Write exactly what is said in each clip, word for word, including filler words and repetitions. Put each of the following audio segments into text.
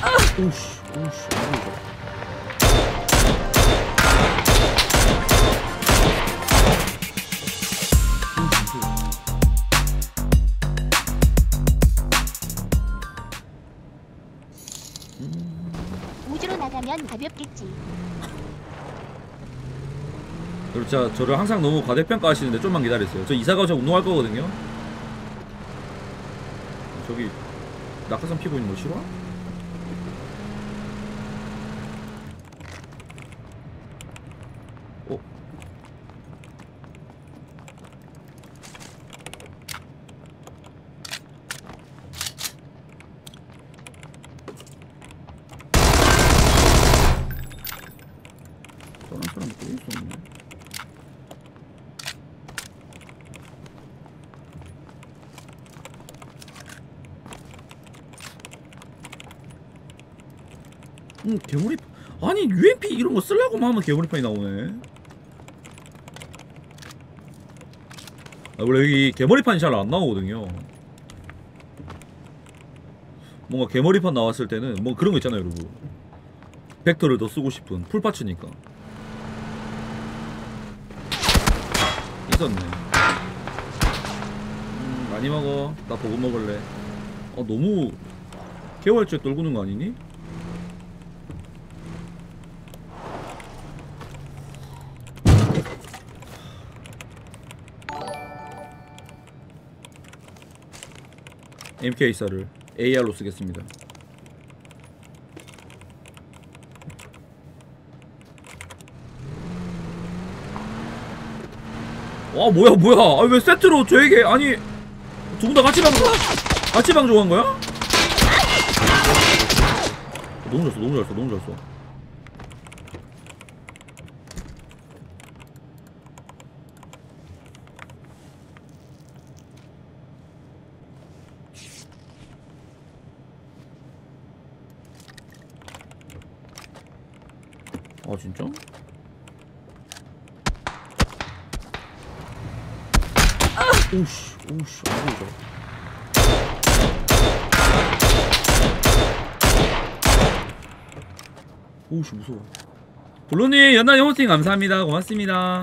오씨 오씨 우주로 나가면 가볍겠지. 진짜 저를 항상 너무 과대평가하시는데 좀만 기다리세요. 저 이사 가서 저 운동할 거거든요. 저기 낙하산 피고 있는 거 싫어? 어? 저런 사람 또 있었네. 음, 개구리 아니 유엠피 이런 거 쓰려고만 하면 개구리판이 나오네. 아, 원래 여기 개머리판이 잘 안 나오거든요. 뭔가 개머리판 나왔을 때는 뭐 그런 거 있잖아요, 여러분. 벡터를 더 쓰고 싶은 풀파츠니까. 있었네. 음, 많이 먹어. 나 보고 먹을래. 어, 너무 개월째 떨구는 거 아니니? 엠케이사를 에이알로 쓰겠습니다. 와 뭐야 뭐야. 아, 왜 세트로 저에게 아니 두 분 다 같이 방송 같이 방송한 거야? 너무 잘 써 너무 잘 써 너무 잘 써. 아 진짜? 오우씨 오우씨 아이고 오우씨 무서워. 블루님 연날 호스팅 감사합니다. 고맙습니다.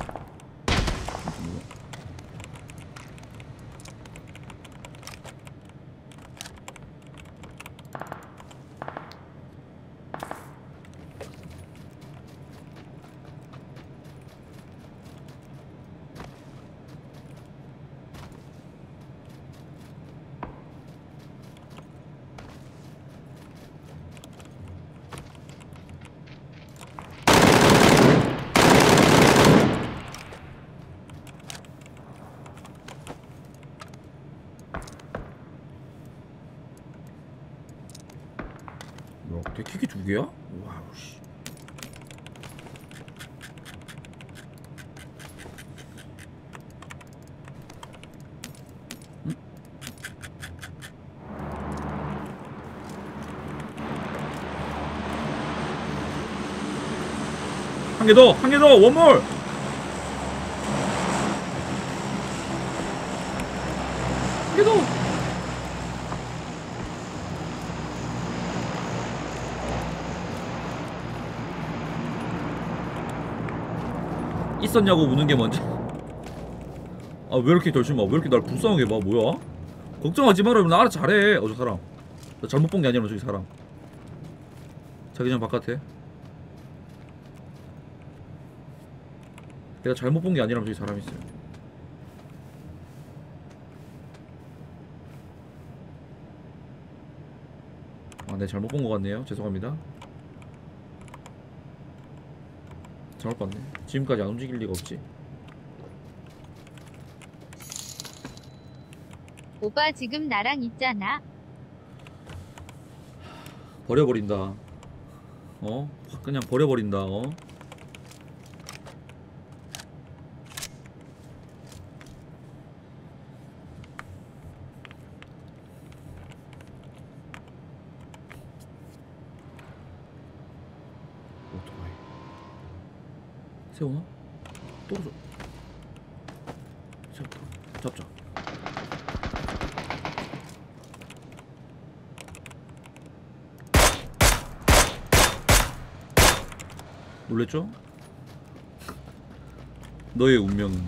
데킥이 두 개야? 와우 씨. 응? 한 개 더! 한 개 더! 원몰! 한 개 더! 있었냐고 묻는 게 먼저. 아 왜 이렇게 결심아 왜 이렇게 날 불쌍하게 봐. 뭐야? 걱정하지 마라. 나 알아 잘해. 어 저 사람 나 잘못 본 게 아니라 저기 사람 자기장 바깥에 내가 잘못 본 게 아니라 저기 사람 있어요. 아 네 잘못 본 거 같네요. 죄송합니다. 잘못 봤네. 지금까지 안 움직일 리가 없지. 오빠 지금 나랑 있잖아. 버려버린다. 어? 확 그냥 버려버린다. 어? 오토바이 세우나? 떨어져. 세웠다. 잡자. 놀랬죠? 너의 운명은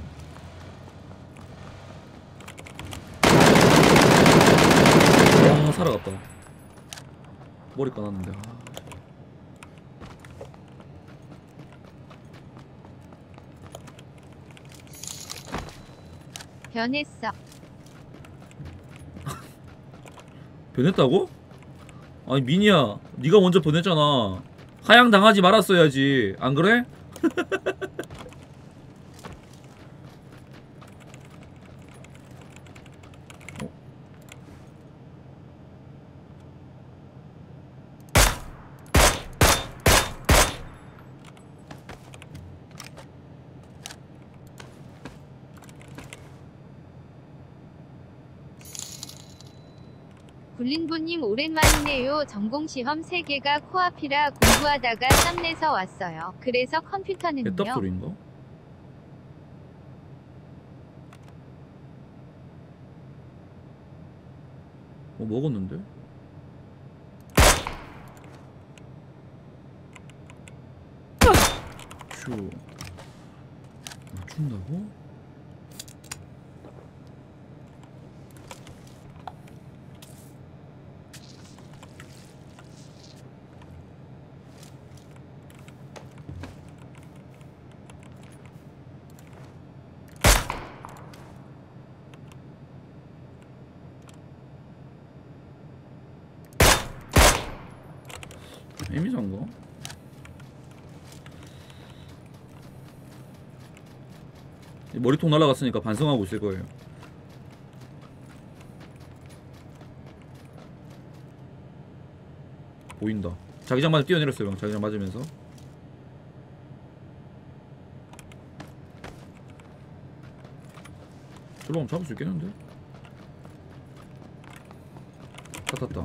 와 살아갔다. 머리 까놨는데. 아. 변했어. 변했다고? 아니 미니야 네가 먼저 변했잖아. 하향 당하지 말았어야지 안 그래? 어? 굴린부님 오랜만이네요. 전공시험 세 개가 코앞이라 공부하다가 짬내서 왔어요. 그래서 컴퓨터는요. 개떡 소리인가? 어 먹었는데? 휴 맞춘다고? 에미상가? 머리통 날라갔으니까 반성하고 있을 거예요. 보인다. 자기장 맞아 뛰어내렸어요. 형. 자기장 맞으면서. 저로 하면 잡을 수 있겠는데? 다 탔다.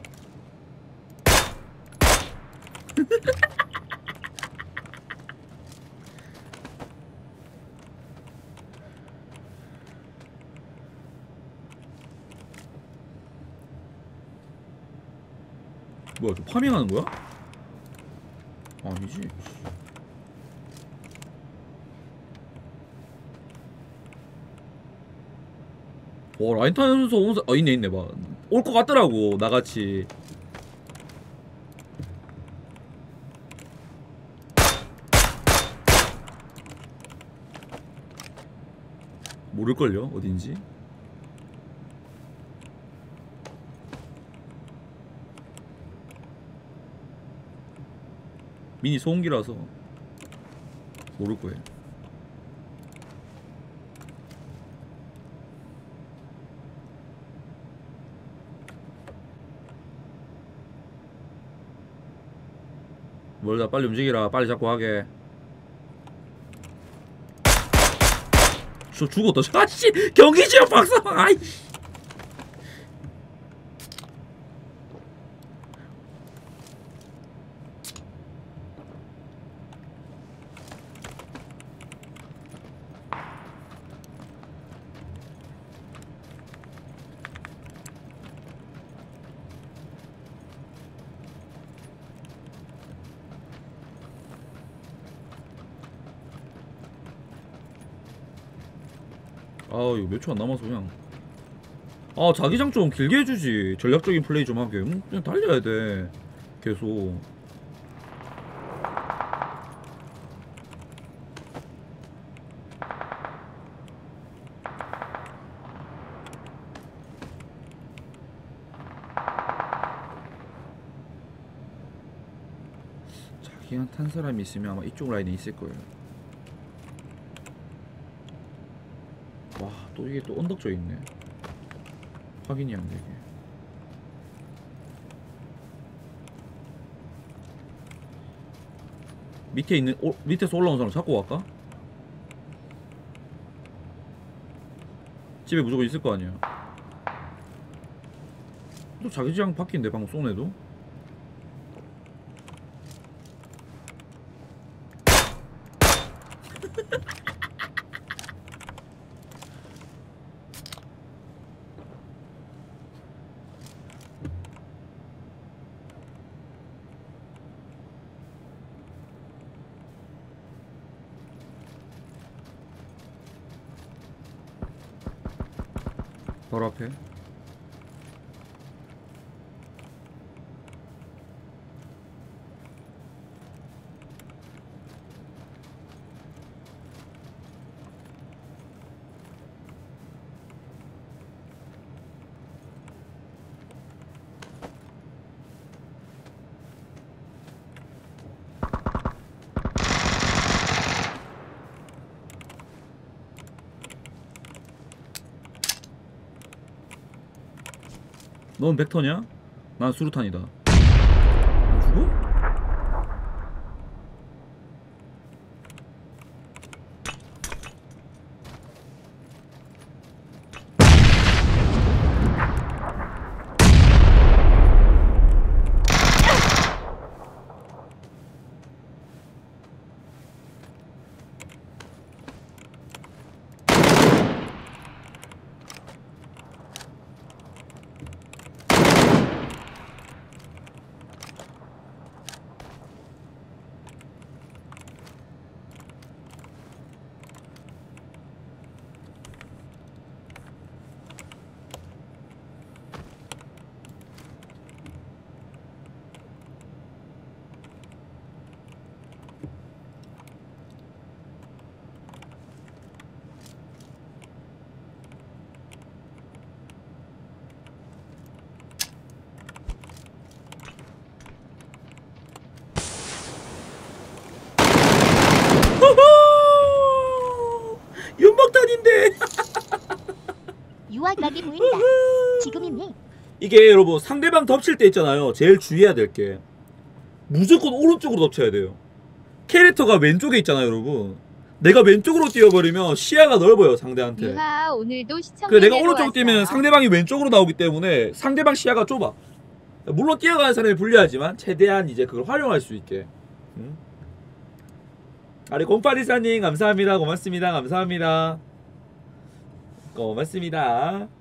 뭐야, 저 파밍하는 거야? 아니지. 와, 라인 타면서 온 사... 아, 있네, 있네, 봐. 올 것 같더라고, 나같이. 모를걸요, 어딘지. 미니 소음기라서 모를 거예요. 뭘다 빨리 움직이라. 빨리 잡고 하게. 저 죽었다. 아씨 경기 지역 박사방. 아이씨. 아 이거 몇 초 안 남아서 그냥 아 자기장 좀 길게 해주지. 전략적인 플레이 좀 하게. 음, 그냥 달려야 돼 계속. 자기장 탄 사람이 있으면 아마 이쪽 라인에 있을 거예요. 와 또 이게 또 언덕 져 있네. 확인이 안 되게. 밑에 있는 오, 밑에서 올라온 사람 잡고 갈까? 집에 무조건 있을 거 아니야. 또 자기 지장 바뀐데 방금 쏘네도. 바로 앞에. 넌 벡터냐? 난 수류탄이다. 안 죽어? 연막탄인데. 유아각이 보인다. 지금이니. 이게 여러분 상대방 덮칠 때 있잖아요. 제일 주의해야 될 게 무조건 오른쪽으로 덮쳐야 돼요. 캐릭터가 왼쪽에 있잖아요, 여러분. 내가 왼쪽으로 뛰어버리면 시야가 넓어요, 상대한테. 유하 오늘도 시청. 그래 내가 오른쪽으로 뛰면 상대방이 왼쪽으로 나오기 때문에 상대방 시야가 좁아. 물론 뛰어가는 사람이 불리하지만 최대한 이제 그걸 활용할 수 있게. 응? 아니 공팔이사님 감사합니다. 고맙습니다. 감사합니다. 고맙습니다.